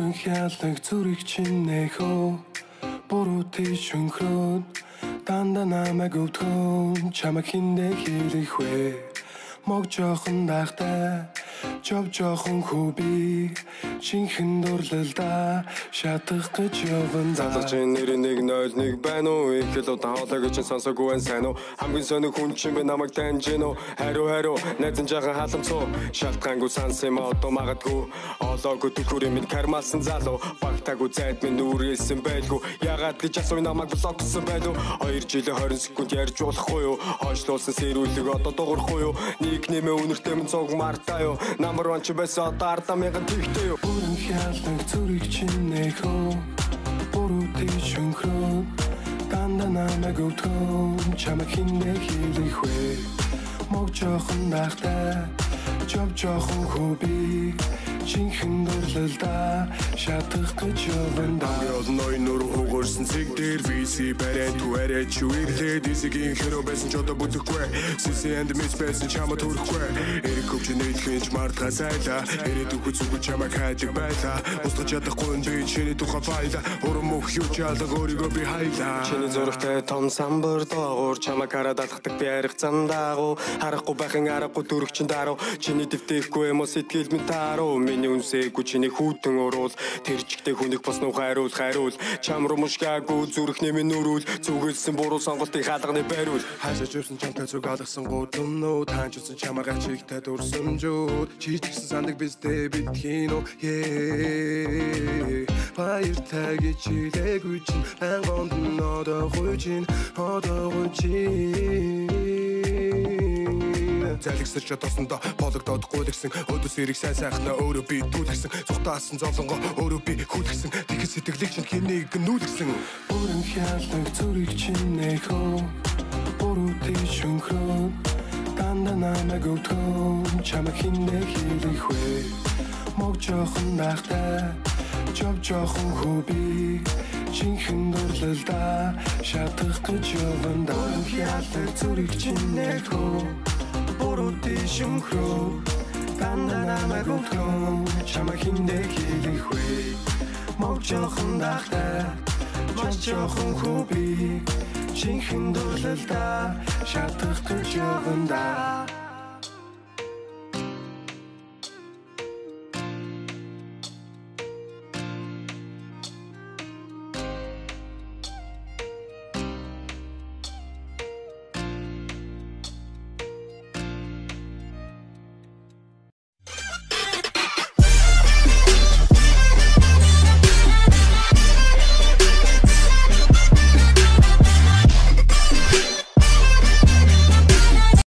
Бүрэн хяалаг зүрх чинь нэхөө буруу тийш өнхрөөд дандаа намайг өвдгөн чамайг хиндэ хэлэх вэ мог жоохон дахтай жов жоохон хүүби шинхэн дурлалда шатах гэж явна залж нэрийн 101 байна уу их л удаан хоолой гэж сонсоогүй байна сайн уу хамгийн сонир хүн чинь би намайг таньж гэнэ үү хариу найзан жаахан халамцуу шалтгаангүй санс юм одоо магадгүй олоогүй түлхүүрийн минь кармалсан залуу багтаагүй зайд минь нүрэлсэн байлгүй ягаад гэж асууй намайг блоксон байлгүй 2 жилийн 20 секунд ярьж болохгүй юу хойшлуулсан сэрүүлэг одоо дуурахгүй юу нэг нэмээ үнэртэй минь цог мартаа юу Number 1 чи байсан одоо ардаа мяган тэгтэй юу Бүрэн хяалаг зүрх чинь нэхөө буруу тийш өнхрөөд дандаа намайг өвдгөн чамайг хиндэ хэлэх вэ мог жоохон дахтай жов жоохон хүүби шинхэн дурлалда шатах гэж явна Ной нөр хугарсан цэг дээр виси барайд түарэ чүэрлээд исгийн хэрэг байсан ч одоо бүтэхгүй Сиси and Miss байсан чамаа төрөхгүй эрэг хөвч нийлхэнч мартаа сайла эрээд үгүй зүг чамаа хайдаг байла устгаж чадахгүй би чиний тухай файла урам мөх юу чалдаг өөрийгөө би хайла чиний зургтай том самбар доогуур чамаа хараад алхдаг би арих замдаагуу харахгүй байхын аргагүй дөрөгчин даруу чиний дэвтэхгүй юм уу сэтгэл минь тааруу миний үнсээгүй чиний хүүтэн уруул тэр чигтэй хүнийг бас нуу хайруул чам руу мушгаагүй зүрхний минь нүрүүл зүгэлсэн буруу сонголтыг хаалганы байруул хаашаач өрсөн чамтай зүг алгасан гудамнуу таанчсан чамаа чигтэй дурсамжууд чичгсэн сандаг біздээ битхийн үү баяр таги чилээгүй чин ангонд нодоо хүйчин Залгсаж чадсандаа бологдоод гуйлгсан өдөөс ирэх сайн сайхнаа өөрөө би түлхсэн цухтаасан зовлонгоо өөрөө би хүлгсэн тэгэх сэтгэлийг чинь хэнийг нүүлгсэн Бүрэн хяалаг зүрх чинь нэхөө буруу тийш өнхрөөд дандаа намайг өвдгөн чамайг хиндэ хэлэх вэ мог жоохон дахтай жов жоохон хүүби шинхэн дурлалда шатах гэж явна Бүрэн хяалаг зүрх чинь нэхөө буруу тийш өнхрөөд дандаа намайг өвдгөн чамайг хиндэ хэлэх вэ мог жоохон дахтай маш жоохон хүүби шинхэн дурлалда шатах гэж явна